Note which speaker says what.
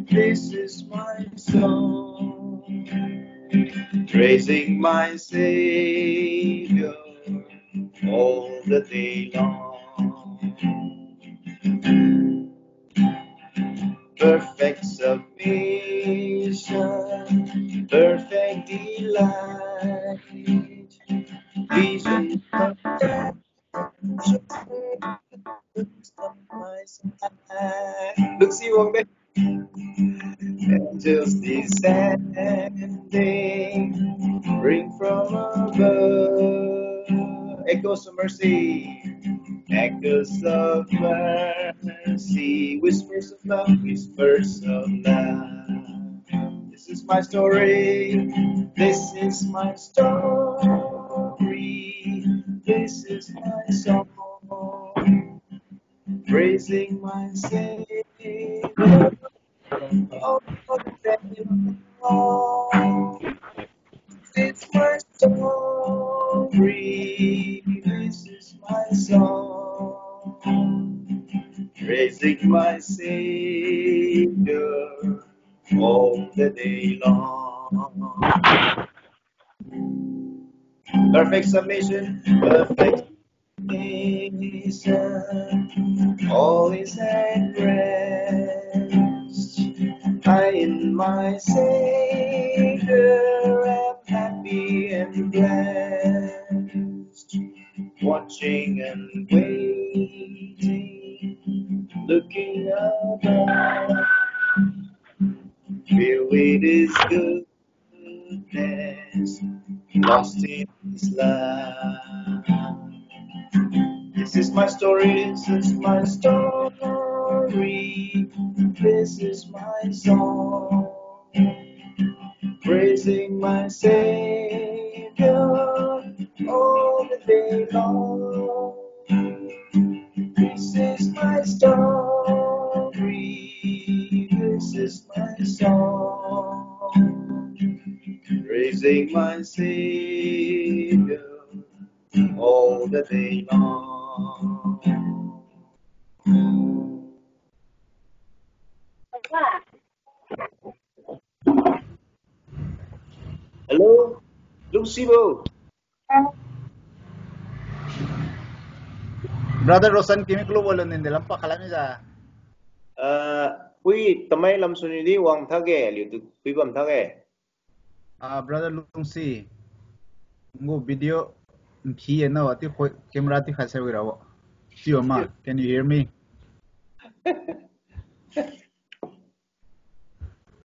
Speaker 1: This is my song, praising my Savior all the day long. Perfect submission, perfect delight, vision of my side. Được siêu không đấy? Angels descending, bring from above, echoes of mercy, echoes of mercy, whispers of love, whispers of love. This is my story, this is my story, this is my song, praising my Savior all the day long. This is my story, this is my song, praising my Savior all the day long. Perfect submission, perfect submission, all is at rest. I in my Savior am happy and blessed, watching and waiting, looking above, filled with His goodness, lost in His love. This is my story, this is my story, this is my song, praising my Savior all the day long. This is my story, this is my song, praising my Savior all the day long. Hello, Lucibo.
Speaker 2: Brother Rosan kimi klo bolon in dalam pakalan niya.
Speaker 1: Quy tầm mấy lâm xuân đi hoàng thắc ghé liệu tụ quy bầm thắc ghé.
Speaker 2: Brother Lungsi, ngo video khi na ati camera ti khasa wirawo. Tio ma, can you hear me?